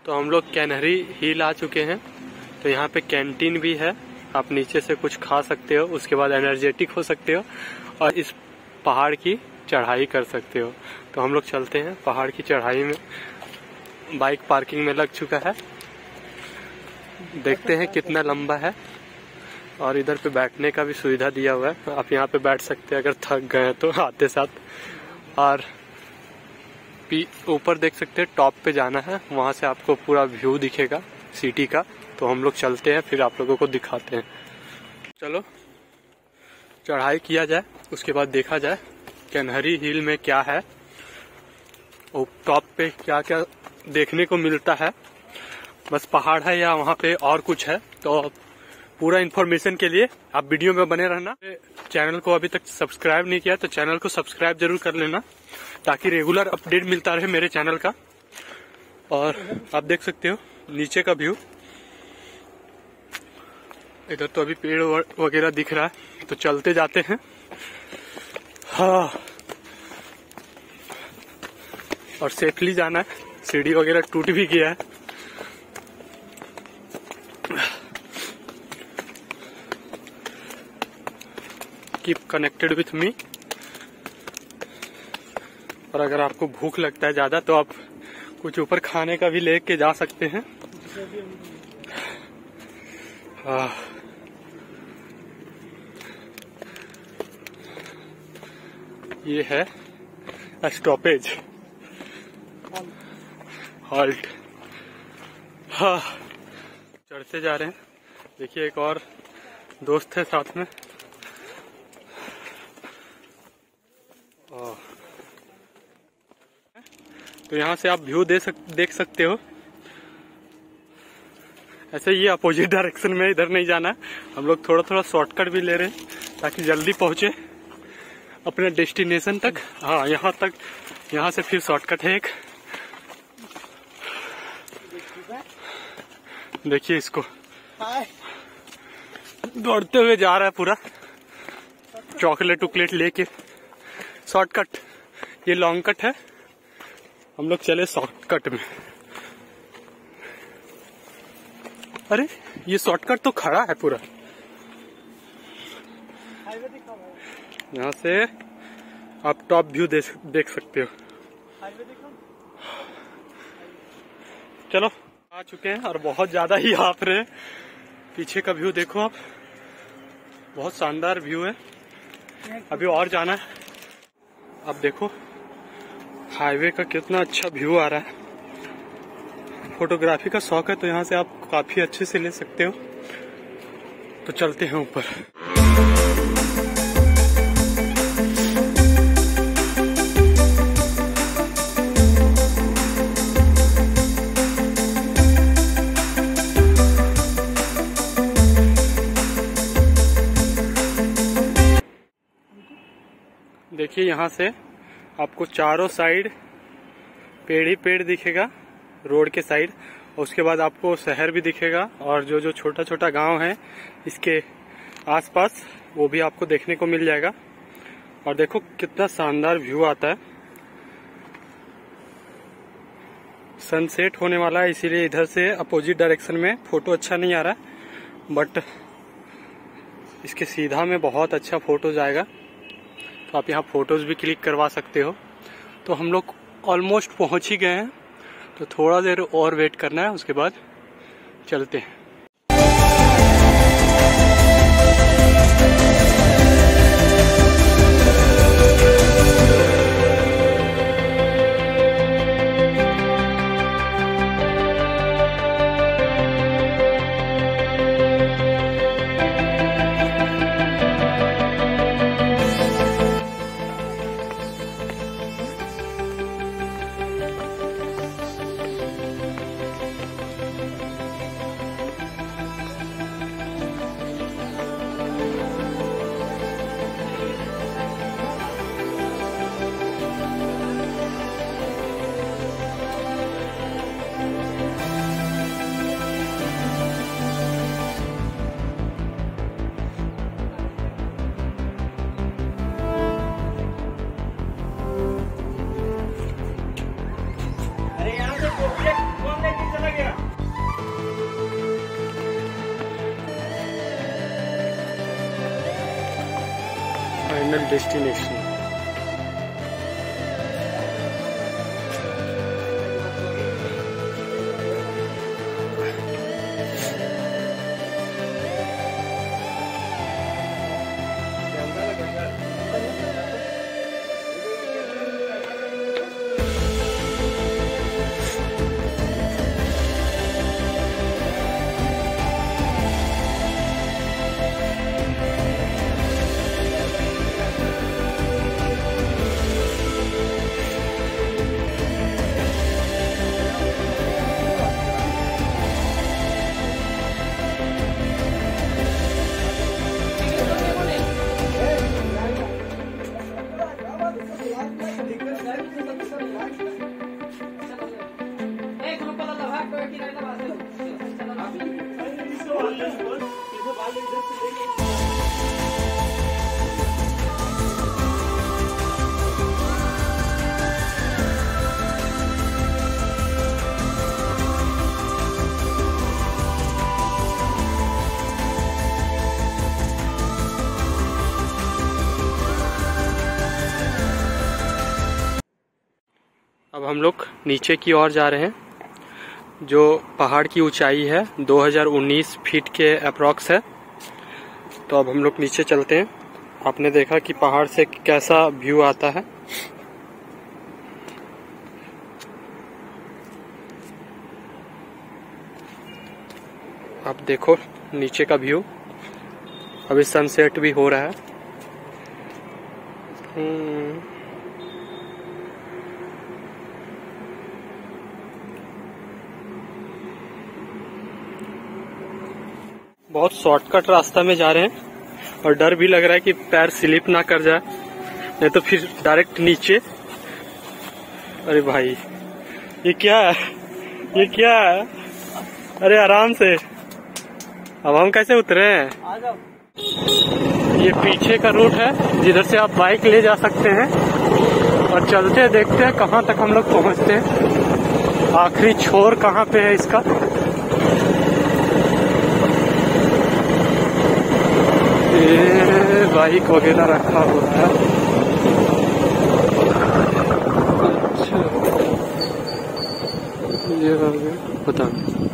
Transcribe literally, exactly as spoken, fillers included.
तो हम लोग कैनहरी हिल आ चुके हैं। तो यहाँ पे कैंटीन भी है, आप नीचे से कुछ खा सकते हो, उसके बाद एनर्जेटिक हो सकते हो और इस पहाड़ की चढ़ाई कर सकते हो। तो हम लोग चलते हैं पहाड़ की चढ़ाई में। बाइक पार्किंग में लग चुका है, देखते हैं कितना लंबा है। और इधर पे बैठने का भी सुविधा दिया हुआ है, आप यहाँ पे बैठ सकते हैं अगर थक गए तो आते साथ। और ऊपर देख सकते हैं, टॉप पे जाना है, वहाँ से आपको पूरा व्यू दिखेगा सिटी का। तो हम लोग चलते हैं, फिर आप लोगों को दिखाते हैं। चलो चढ़ाई किया जाए, उसके बाद देखा जाए कैनहरी हिल में क्या है और टॉप पे क्या क्या देखने को मिलता है। बस पहाड़ है या वहाँ पे और कुछ है, तो पूरा इन्फॉर्मेशन के लिए आप वीडियो में बने रहना। चैनल को अभी तक सब्सक्राइब नहीं किया तो चैनल को सब्सक्राइब जरूर कर लेना, ताकि रेगुलर अपडेट मिलता रहे मेरे चैनल का। और आप देख सकते हो नीचे का व्यू, इधर तो अभी पेड़ वगैरह दिख रहा है। तो चलते जाते हैं। हाँ, और सेफली जाना है, सीढ़ी वगैरह टूट भी गया है। Keep connected with me. और अगर आपको भूख लगता है ज्यादा तो आप कुछ ऊपर खाने का भी लेके जा सकते हैं। हाँ, ये है स्टॉपेज, हॉल्ट। हाँ, चढ़ते जा रहे हैं। देखिए एक और दोस्त है साथ में। तो यहाँ से आप व्यू दे सक, देख सकते हो। ऐसे ये अपोजिट डायरेक्शन में, इधर नहीं जाना है। हम लोग थोड़ा थोड़ा शॉर्टकट भी ले रहे हैं ताकि जल्दी पहुंचे अपने डेस्टिनेशन तक। हाँ, यहाँ तक, यहाँ से फिर शॉर्टकट है एक। देखिए इसको, दौड़ते हुए जा रहा है पूरा, चॉकलेट उकलेट लेके। शॉर्टकट, ये लॉन्ग कट है, हम लोग चले शॉर्टकट में। अरे ये शॉर्टकट तो खड़ा है पूरा। यहाँ से आप टॉप व्यू देख सकते हो। चलो आ चुके हैं और बहुत ज्यादा ही हाफ रहे। पीछे का व्यू देखो आप, बहुत शानदार व्यू है। अभी और जाना है। अब देखो हाईवे का कितना अच्छा व्यू आ रहा है। फोटोग्राफी का शौक है तो यहाँ से आप काफी अच्छे से ले सकते हो। तो चलते हैं ऊपर। देखिए यहाँ से आपको चारों साइड पेड़ ही पेड़ दिखेगा, रोड के साइड। और उसके बाद आपको शहर भी दिखेगा और जो जो छोटा छोटा गांव है इसके आसपास, वो भी आपको देखने को मिल जाएगा। और देखो कितना शानदार व्यू आता है। सनसेट होने वाला है, इसीलिए इधर से अपोजिट डायरेक्शन में फोटो अच्छा नहीं आ रहा, बट इसके सीधा में बहुत अच्छा फोटो जाएगा। तो आप यहाँ फोटोज भी क्लिक करवा सकते हो। तो हम लोग ऑलमोस्ट पहुंच ही गए हैं, तो थोड़ा देर और वेट करना है, उसके बाद चलते हैं। Final destination. अब हम लोग नीचे की ओर जा रहे हैं। जो पहाड़ की ऊंचाई है दो हज़ार उन्नीस फीट के अप्रॉक्स है। तो अब हम लोग नीचे चलते हैं। आपने देखा कि पहाड़ से कैसा व्यू आता है। आप देखो नीचे का व्यू। अभी सनसेट भी हो रहा है। बहुत शॉर्टकट रास्ता में जा रहे हैं और डर भी लग रहा है कि पैर स्लिप ना कर जाए, नहीं तो फिर डायरेक्ट नीचे। अरे भाई ये क्या है, ये क्या है? अरे आराम से। अब हम कैसे उतरे हैं? ये पीछे का रूट है जिधर से आप बाइक ले जा सकते हैं और चलते देखते हैं कहाँ तक हम लोग पहुँचते हैं। आखिरी छोर कहाँ पे है इसका। ये बाइक वगैरह रखा हुआ है। अच्छा ये हो गया, पता नहीं।